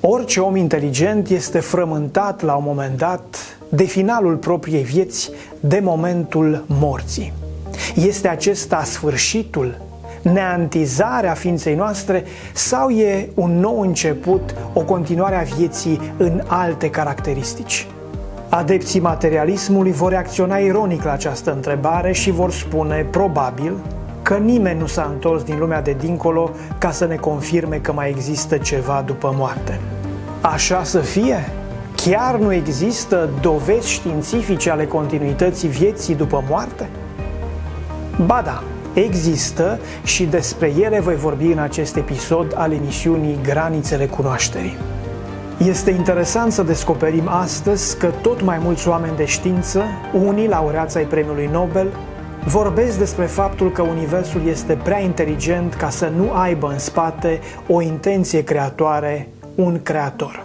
Orice om inteligent este frământat la un moment dat de finalul propriei vieți, de momentul morții. Este acesta sfârșitul, neantizarea ființei noastre sau e un nou început, o continuare a vieții în alte caracteristici? Adepții materialismului vor reacționa ironic la această întrebare și vor spune, probabil, că nimeni nu s-a întors din lumea de dincolo ca să ne confirme că mai există ceva după moarte. Așa să fie? Chiar nu există dovezi științifice ale continuității vieții după moarte? Ba da, există și despre ele voi vorbi în acest episod al emisiunii Granițele Cunoașterii. Este interesant să descoperim astăzi că tot mai mulți oameni de știință, unii laureați ai Premiului Nobel, vorbesc despre faptul că Universul este prea inteligent ca să nu aibă în spate o intenție creatoare, un creator.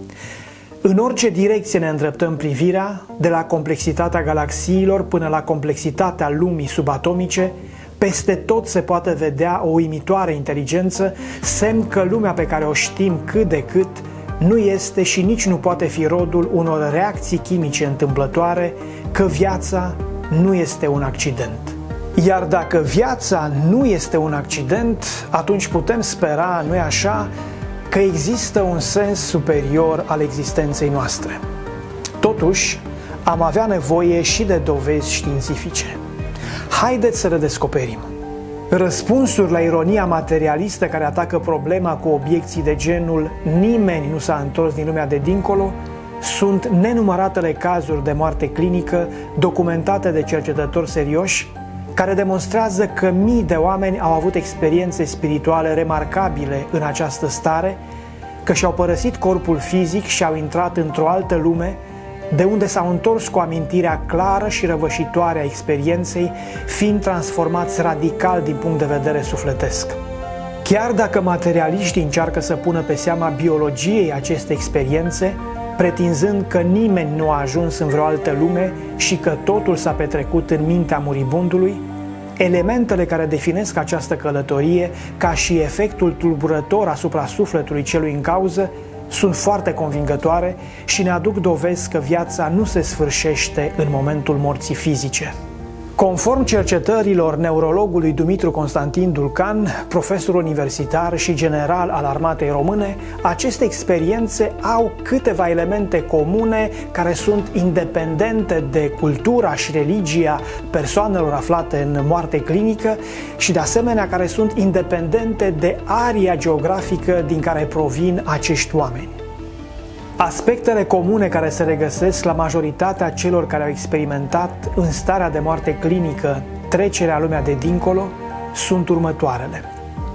În orice direcție ne îndreptăm privirea, de la complexitatea galaxiilor până la complexitatea lumii subatomice, peste tot se poate vedea o uimitoare inteligență, semn că lumea pe care o știm cât de cât nu este și nici nu poate fi rodul unor reacții chimice întâmplătoare, că viața nu este un accident. Iar dacă viața nu este un accident, atunci putem spera, nu-i așa, că există un sens superior al existenței noastre. Totuși, am avea nevoie și de dovezi științifice. Haideți să le descoperim. Răspunsuri la ironia materialistă care atacă problema cu obiecții de genul nimeni nu s-a întors din lumea de dincolo sunt nenumăratele cazuri de moarte clinică documentate de cercetători serioși care demonstrează că mii de oameni au avut experiențe spirituale remarcabile în această stare, că și-au părăsit corpul fizic și au intrat într-o altă lume, de unde s-au întors cu amintirea clară și răvășitoare a experienței, fiind transformați radical din punct de vedere sufletesc. Chiar dacă materialiștii încearcă să pună pe seama biologiei aceste experiențe, pretinzând că nimeni nu a ajuns în vreo altă lume și că totul s-a petrecut în mintea muribundului, elementele care definesc această călătorie, ca și efectul tulburător asupra sufletului celui în cauză, sunt foarte convingătoare și ne aduc dovezi că viața nu se sfârșește în momentul morții fizice. Conform cercetărilor neurologului Dumitru Constantin Dulcan, profesor universitar și general al Armatei Române, aceste experiențe au câteva elemente comune care sunt independente de cultura și religia persoanelor aflate în moarte clinică și de asemenea care sunt independente de aria geografică din care provin acești oameni. Aspectele comune care se regăsesc la majoritatea celor care au experimentat în starea de moarte clinică trecerea lumea de dincolo sunt următoarele.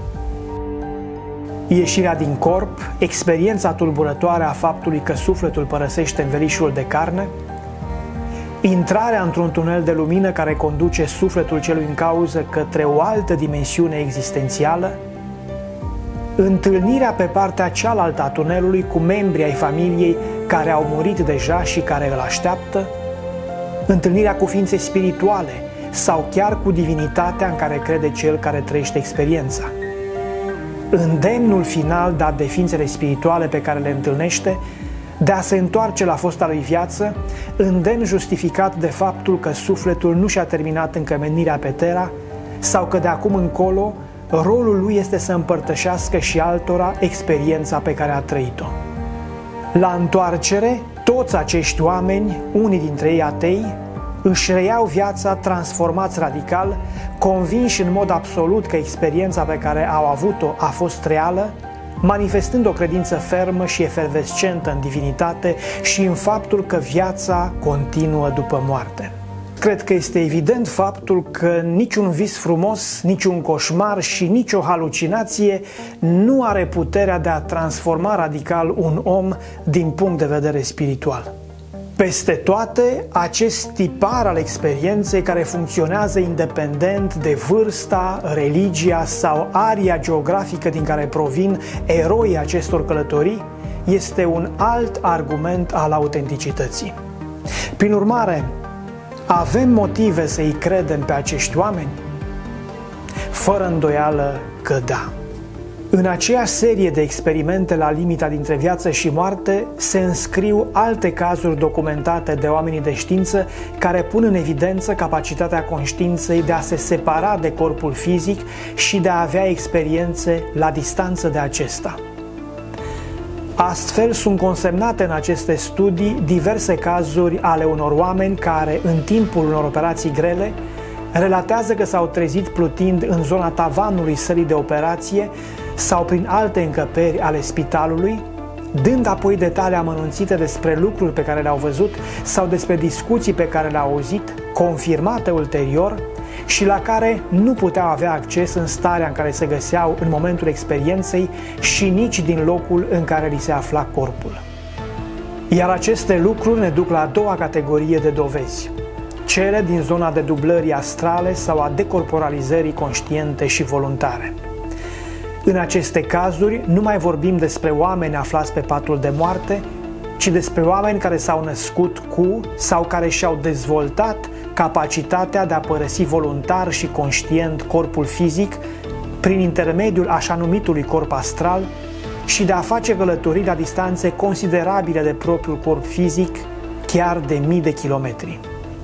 Ieșirea din corp, experiența tulburătoare a faptului că sufletul părăsește învelișul de carne, intrarea într-un tunel de lumină care conduce sufletul celui în cauză către o altă dimensiune existențială, întâlnirea pe partea cealaltă a tunelului cu membrii ai familiei care au murit deja și care îl așteaptă, întâlnirea cu ființe spirituale sau chiar cu divinitatea în care crede cel care trăiește experiența. Îndemnul final dat de ființele spirituale pe care le întâlnește de a se întoarce la fosta lui viață, îndemn justificat de faptul că sufletul nu și-a terminat încă menirea pe Terra sau că de acum încolo rolul lui este să împărtășească și altora experiența pe care a trăit-o. La întoarcere, toți acești oameni, unii dintre ei atei, își reiau viața transformați radical, convinși în mod absolut că experiența pe care au avut-o a fost reală, manifestând o credință fermă și efervescentă în divinitate și în faptul că viața continuă după moarte. Cred că este evident faptul că niciun vis frumos, niciun coșmar și nicio halucinație nu are puterea de a transforma radical un om din punct de vedere spiritual. Peste toate, acest tipar al experienței care funcționează independent de vârsta, religia sau aria geografică din care provin eroii acestor călătorii este un alt argument al autenticității. Prin urmare, avem motive să-i credem pe acești oameni? Fără îndoială că da. În aceeași serie de experimente la limita dintre viață și moarte se înscriu alte cazuri documentate de oamenii de știință care pun în evidență capacitatea conștiinței de a se separa de corpul fizic și de a avea experiențe la distanță de acesta. Astfel, sunt consemnate în aceste studii diverse cazuri ale unor oameni care, în timpul unor operații grele, relatează că s-au trezit plutind în zona tavanului sălii de operație sau prin alte încăperi ale spitalului, dând apoi detalii amănunțite despre lucruri pe care le-au văzut sau despre discuții pe care le-au auzit, confirmate ulterior și la care nu puteau avea acces în starea în care se găseau în momentul experienței și nici din locul în care li se afla corpul. Iar aceste lucruri ne duc la a doua categorie de dovezi, cele din zona de dublării astrale sau a decorporalizării conștiente și voluntare. În aceste cazuri nu mai vorbim despre oameni aflați pe patul de moarte, ci despre oameni care s-au născut cu sau care și-au dezvoltat capacitatea de a părăsi voluntar și conștient corpul fizic prin intermediul așa numitului corp astral și de a face călătorii la distanțe considerabile de propriul corp fizic, chiar de mii de kilometri.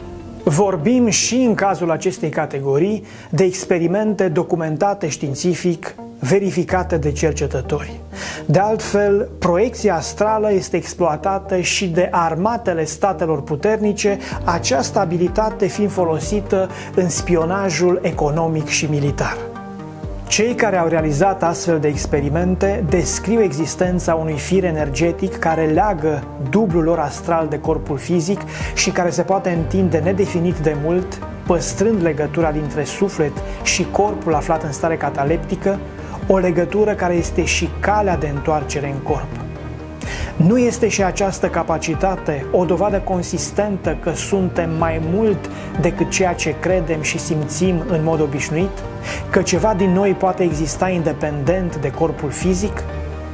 Vorbim și în cazul acestei categorii de experimente documentate științific, verificate de cercetători. De altfel, proiecția astrală este exploatată și de armatele statelor puternice, această abilitate fiind folosită în spionajul economic și militar. Cei care au realizat astfel de experimente descriu existența unui fir energetic care leagă dublul lor astral de corpul fizic și care se poate întinde nedefinit de mult, păstrând legătura dintre suflet și corpul aflat în stare cataleptică, o legătură care este și calea de întoarcere în corp. Nu este și această capacitate o dovadă consistentă că suntem mai mult decât ceea ce credem și simțim în mod obișnuit? Că ceva din noi poate exista independent de corpul fizic?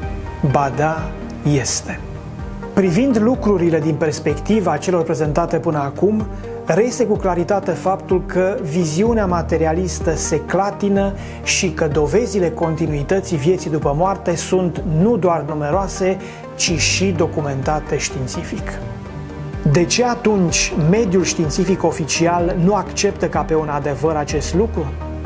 Ba da, este. Privind lucrurile din perspectiva celor prezentate până acum, reiese cu claritate faptul că viziunea materialistă se clatină și că dovezile continuității vieții după moarte sunt nu doar numeroase, ci și documentate științific. De ce atunci mediul științific oficial nu acceptă ca pe un adevăr acest lucru?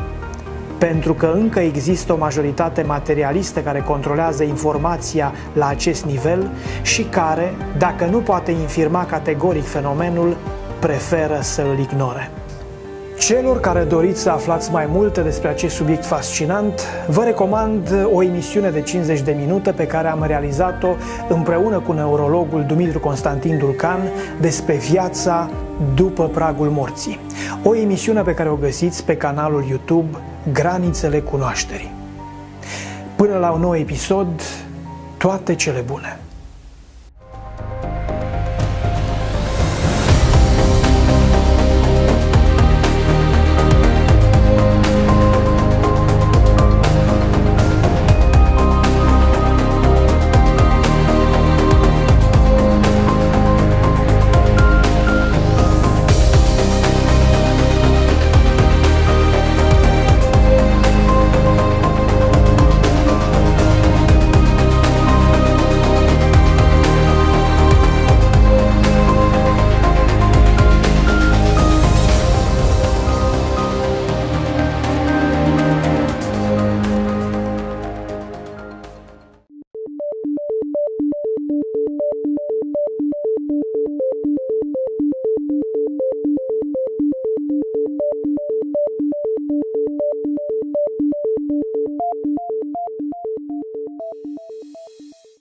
Pentru că încă există o majoritate materialistă care controlează informația la acest nivel și care, dacă nu poate infirma categoric fenomenul, preferă să îl ignore. Celor care doriți să aflați mai multe despre acest subiect fascinant, vă recomand o emisiune de 50 de minute pe care am realizat-o împreună cu neurologul Dumitru Constantin Dulcan despre viața după pragul morții. O emisiune pe care o găsiți pe canalul YouTube Granițele Cunoașterii. Până la un nou episod, toate cele bune!